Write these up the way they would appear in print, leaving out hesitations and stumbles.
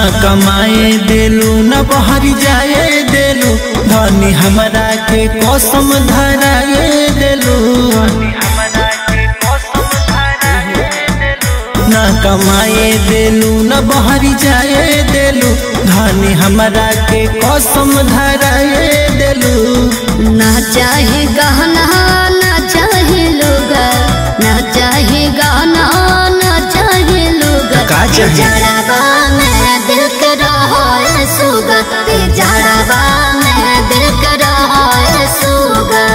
कमाए देलू न बहर जाए देलू, धनी हमरा के कसम धराए देलू। न कमाए देलू न बहर जाए देलू, धनी हमरा के कसम धराए देलू। ना चाहे गहना ना चाहे लुगा, ना चाहे गहना ना चाहे लुगा, का चाहिए? जड़ावा में दिल के रहो सुगा, जड़ावा में दिल के रहो सुगा।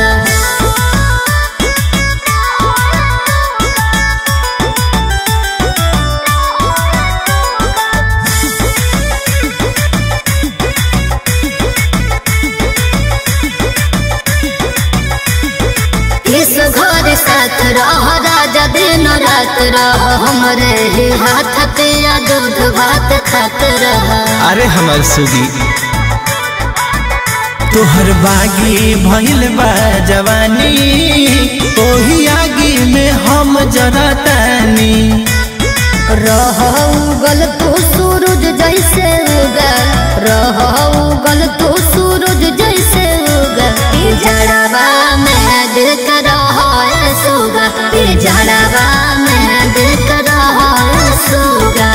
इस घर साथ रह राजा दिन रात रह, हमरे ही हाथ पे दूध भात खात रह। अरे हमर सुगी तोहर बागी भइल बा जवानी, ओही आगी में हम जरतानी। रह उगल तू सूरज जैसे उगा, रह उगल तू सूरज जैसे उगा, जड़ावा में दिल का रहो सुगा, जड़ावा में दिल का रहो सुगा।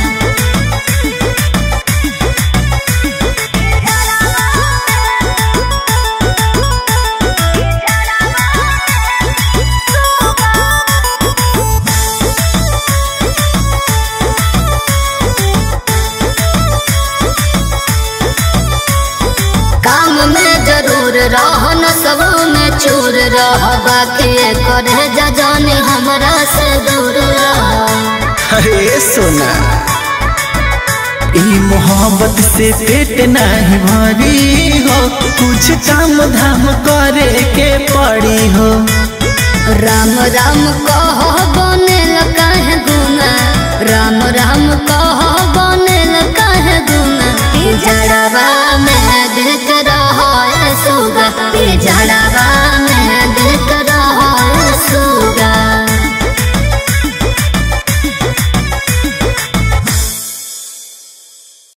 काम में जरूर रह न सब में चूर रह, बाकी करे जाने हमरा से दूर रह। अरे सोना ई मोहब्बत से पेट नहीं भरी हो, कुछ काम धाम करे के पड़ी हो। राम राम कह बनेल काहे गुना, राम राम कह बनेल काहे गुना,